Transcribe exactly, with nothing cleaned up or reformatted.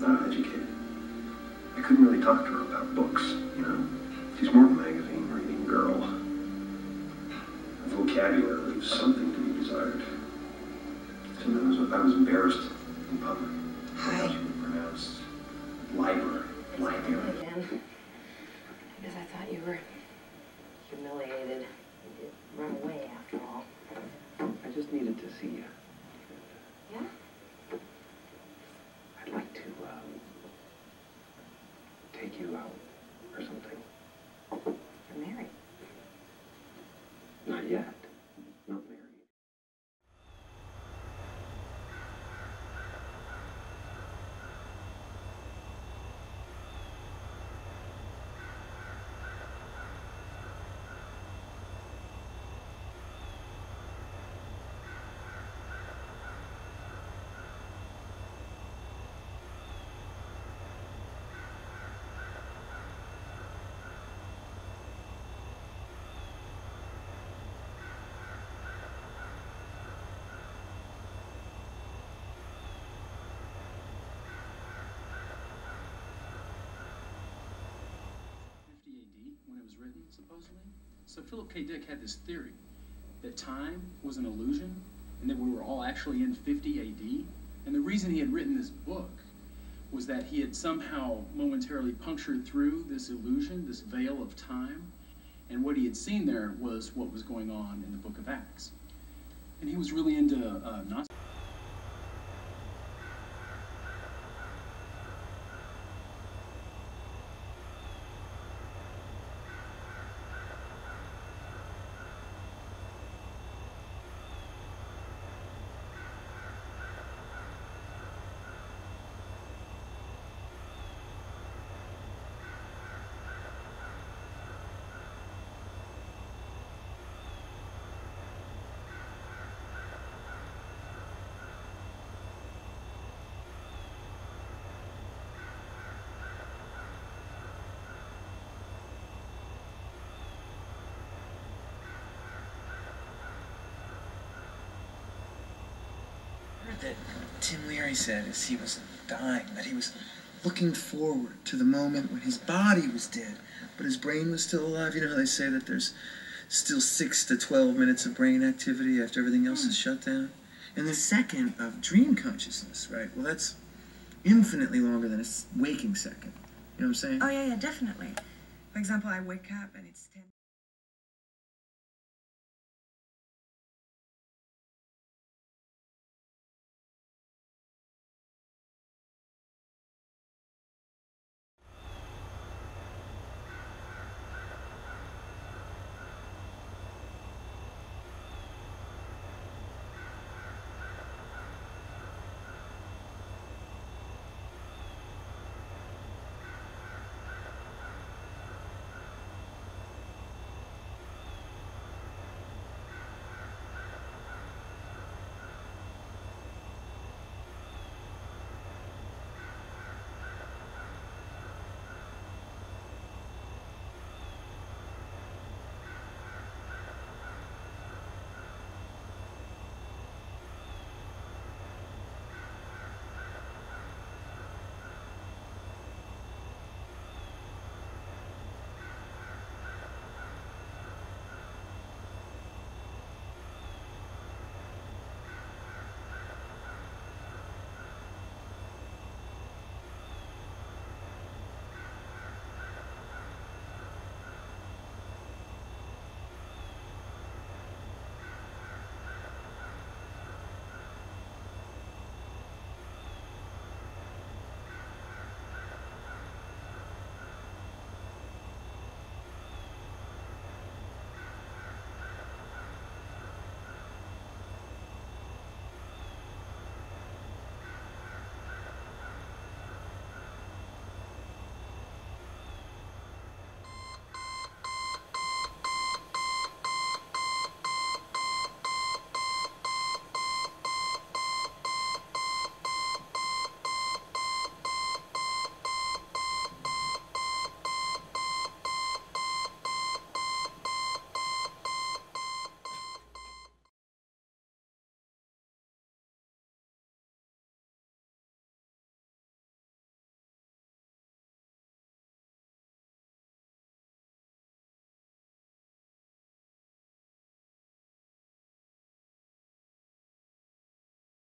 not educated. I couldn't really talk to her about books, you know? She's more of a magazine-reading girl. Her vocabulary leaves something to be desired. Sometimes I was, I was embarrassed in public. Hi. She would pronounce library, library. Again. I guess I thought you were humiliated. You did run away after all. I just needed to see you. Yeah? I'd like to, um, take you out or something. You're married. Not yet. Not married. When it was written, supposedly. So Philip K. Dick had this theory that time was an illusion and that we were all actually in fifty A D. And the reason he had written this book was that he had somehow momentarily punctured through this illusion, this veil of time, and what he had seen there was what was going on in the book of Acts. And he was really into uh, Gnostic. That Tim Leary said as he was dying, that he was looking forward to the moment when his body was dead, but his brain was still alive. You know how they say that there's still six to twelve minutes of brain activity after everything else is shut down? And the second of dream consciousness, right? Well, that's infinitely longer than a waking second. You know what I'm saying? Oh, yeah, yeah, definitely. For example, I wake up and it's ten